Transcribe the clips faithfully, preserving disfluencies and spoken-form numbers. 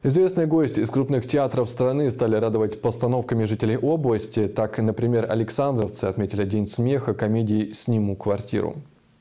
Известные гости из крупных театров страны стали радовать постановками жителей области. Так, например, александровцы отметили День смеха комедией «Сниму квартиру».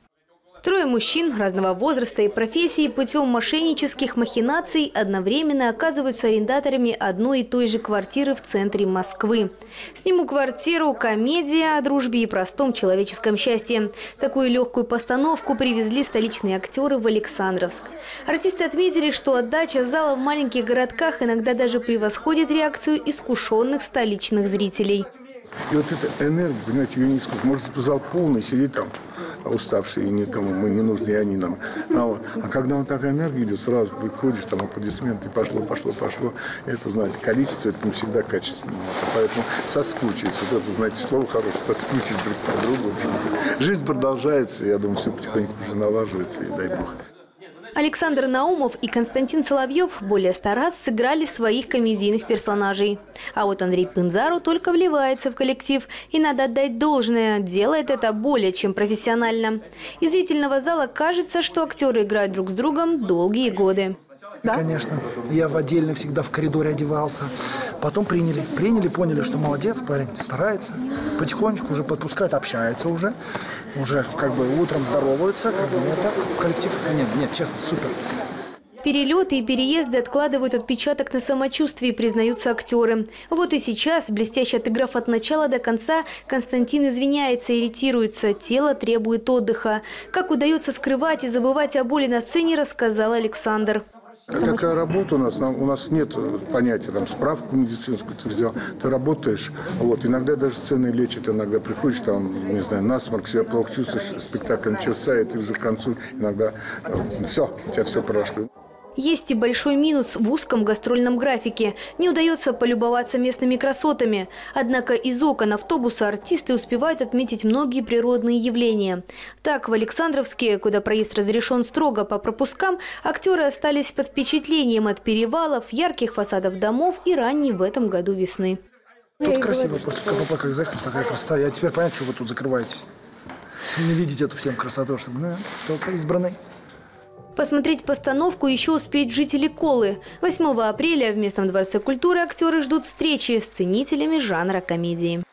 Трое мужчин разного возраста и профессии путем мошеннических махинаций одновременно оказываются арендаторами одной и той же квартиры в центре Москвы. «Сниму квартиру» – комедия о дружбе и простом человеческом счастье. Такую легкую постановку привезли столичные актеры в Александровск. Артисты отметили, что отдача зала в маленьких городках иногда даже превосходит реакцию искушенных столичных зрителей. И вот эта энергия, понимаете, ее не сколько. Может, зал полный, сидит там уставшие, никому мы не нужны, и они нам. А, вот. а когда вот такая энергия идет, сразу выходишь, там аплодисменты, пошло, пошло, пошло. Это, знаете, количество, это не всегда качественно. Поэтому соскучились. Вот это, знаете, слово хорошее, соскучились друг по другу. Жизнь продолжается, я думаю, все потихоньку уже налаживается, и дай бог. Александр Наумов и Константин Соловьев более ста раз сыграли своих комедийных персонажей. А вот Андрей Пынзару только вливается в коллектив. И надо отдать должное, делает это более чем профессионально. Из зрительного зала кажется, что актеры играют друг с другом долгие годы. Да? Конечно. Я в отдельно всегда в коридоре одевался. Потом приняли. Приняли, поняли, что молодец парень, старается. Потихонечку уже подпускает, общается уже. Уже как бы утром здороваются. Как бы, вот так. Коллектив нет, нет, честно, супер. Перелеты и переезды откладывают отпечаток на самочувствии, признаются актеры. Вот и сейчас, блестяще отыграв от начала до конца, Константин извиняется, иритируется, тело требует отдыха. Как удается скрывать и забывать о боли на сцене, рассказал Александр. Какая работа у нас? У нас нет понятия, там, справку медицинскую ты взял, ты работаешь. Вот, иногда даже сцены лечат, иногда приходишь, там, не знаю, насморк, себя плохо чувствуешь, спектакль начался, и ты уже к концу иногда все, у тебя все прошло. Есть и большой минус в узком гастрольном графике. Не удается полюбоваться местными красотами. Однако из окон автобуса артисты успевают отметить многие природные явления. Так, в Александровске, куда проезд разрешен строго по пропускам, актеры остались под впечатлением от перевалов, ярких фасадов домов и ранней в этом году весны. Тут красиво, после КПП как заехали, такая красота. Я теперь понятно, что вы тут закрываетесь. Чтобы не видеть эту всем красоту, чтобы, ну, только избранный. Посмотреть постановку еще успеют жители Колы. восьмого апреля в местном дворце культуры актеры ждут встречи с ценителями жанра комедии.